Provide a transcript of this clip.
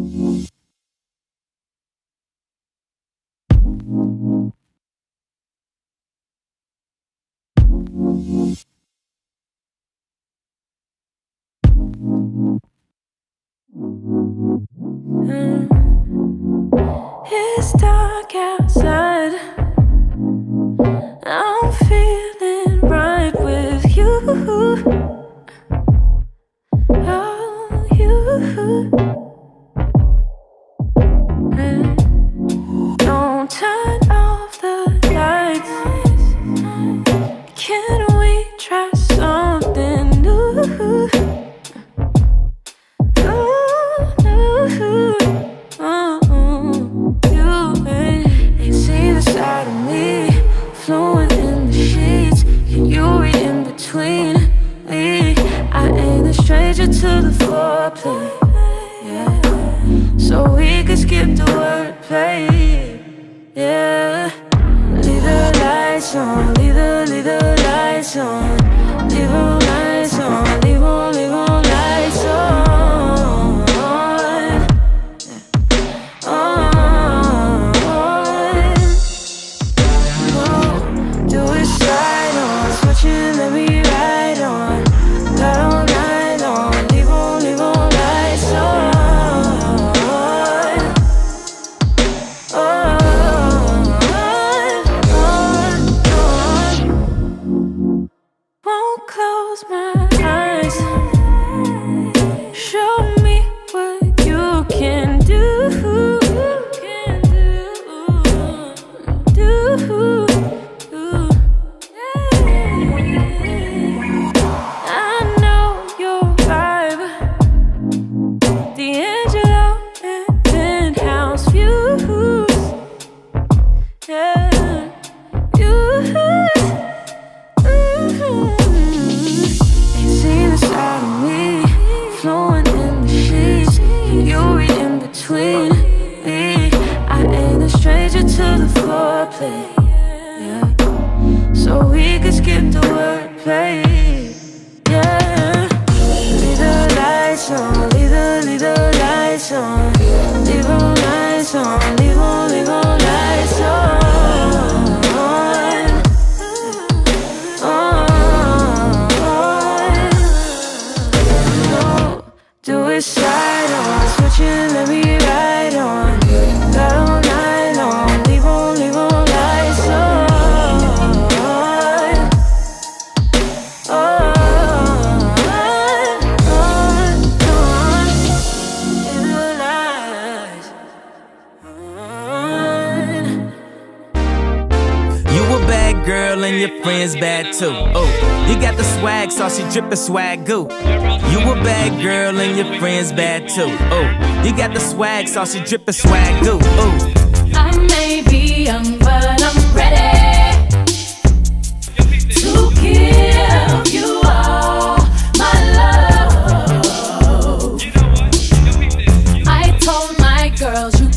It's dark outside. I'm feeling right with you. Oh, you. And don't turn off the lights. Can we try something new? Flowing in the sheets, can you read in between me? I ain't a stranger to the foreplay, yeah. So we could skip the wordplay, yeah. Leave the lights on, leave the lights on, leave the lights on, leave on lights on. Let me ride on, ride on, ride on, leave on lights on, Won't close my eyes. Show me what you can do, yeah. So we could skip the wordplay, yeah. Leave the lights on, leave the lights on, leave on lights on, leave on lights on. No, do it side on, switching, let me ride on, ride on, ride on, leave on lights on. Girl and your friends bad too. Oh, you got the swag, saucy drippin' swag goo. You a bad girl and your friends bad too. Oh, you got the swag, saucy drippin' swag goo. Oh, I may be young, but I'm ready to give you all my love. I told my girls you